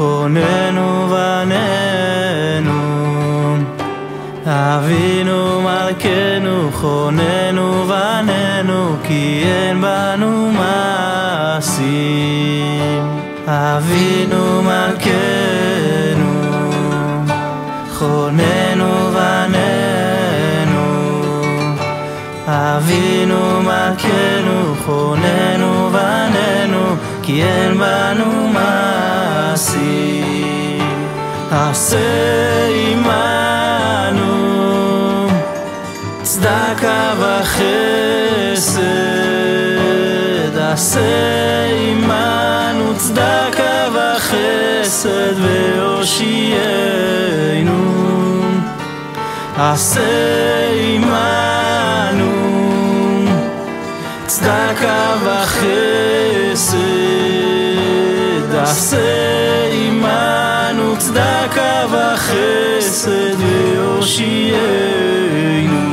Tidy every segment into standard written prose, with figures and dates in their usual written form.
חוננו בנינו, אבינו מלכנו, חוננו בנינו, כי אין בנו מעשים. אבינו מלכנו, חוננו בנינו, אבינו מלכנו, חוננו בנינו, כי אין בנו מעשים. עשה עמנו צדקה וחסד, עשה עמנו צדקה וחסד והושיענו. עשה עמנו צדקה וחסד, עשה עמנו צדקה וחסד והושיענו.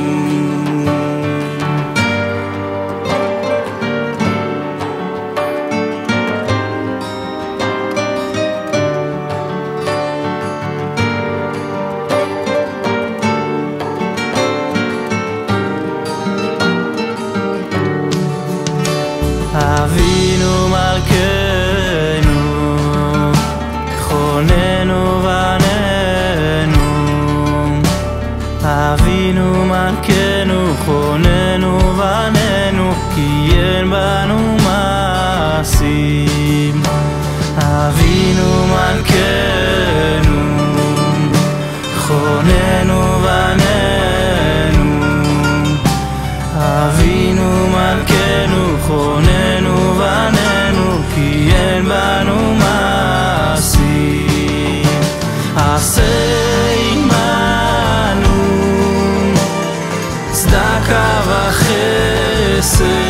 אבינו מלכנו, חוננו בנינו, אבינו מלכנו, חוננו בנינו, כי אין בנו מעשים. אבינו מלכנו, חוננו בנינו, אבינו מלכנו, חוננו בנינו, כי אין בנו מעשים. עשה עמנו צדקה וחסד,